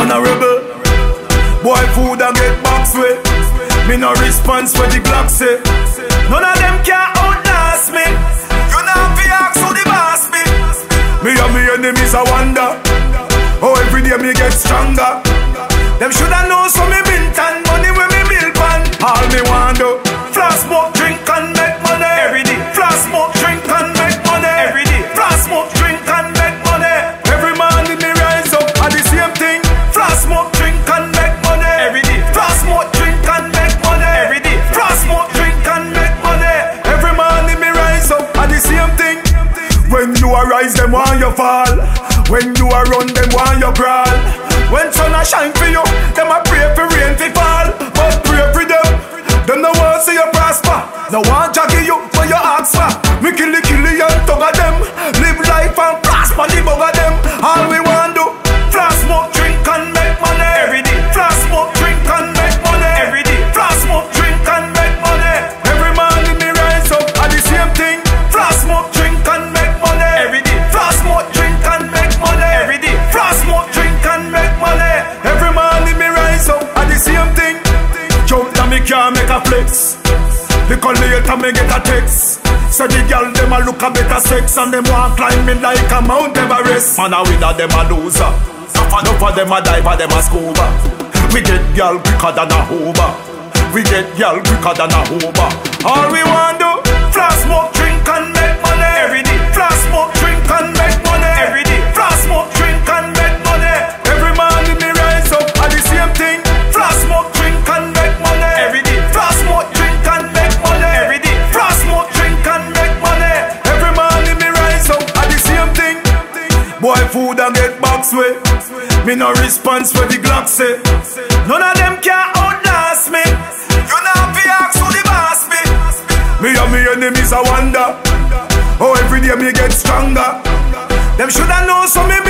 man a rebel. Boy food and get box way. Me no response when the Glock say. None of them can outlast me. You know fi ask who the boss be. Me and me enemies a wonder. Oh, every day me get stronger. Them shoulda know so me mint and money when me build pan. All me want do, flash smoke, drink and make money every day. Flash smoke, drink and make money every day. Flash smoke, drink and make money. Every morning me rise up at the same thing. Flash smoke, drink and make money every day. Flash smoke, drink and make money every day. Flash smoke, drink and make money. Every morning me rise up at the same thing. When you arise, them want you fall. When you a run, them want you crawl. When sun a shine for you, them a pray for rain to fall. But pray for them, them no want see you prosper. No want jaggy you when you ask for. Me kill the and tug of them. Live life and prosper the bug of them. All we want do, flash smoke, drink and make money every day. Flash smoke, drink and make money every day. Flash smoke, drink and make money. Every morning me rise up at the same thing. Flash smoke, drink and make money every day. Flash smoke, drink and make money every day. Flash smoke, drink and make money. Every morning me rise up at the same thing. Jump down me car make a flex. Because later me get a text. So the girl them a look a better sex. And them want climb me like a Mount Everest. Man a winner them a loser. Enough of them a diver them a scuba. We get girl quicker than a Hoover. We get girl quicker than a Hoover. All we want do, flash smoke, drink and make money every day. Flash smoke, drink and make money every day. Flash smoke, drink and make money. Every morning me rise up at the same thing. Flash smoke, drink and make money every day. Flash smoke, drink and make money every day. Flash smoke, drink and make money. Every morning me rise up at the same thing. Boy food and get box way. Me no response when the Glock say. None of them can outlast me. You know fi ask who the boss be. Me and me enemies a wonder. Oh, every day me get stronger. Them shoulda know so me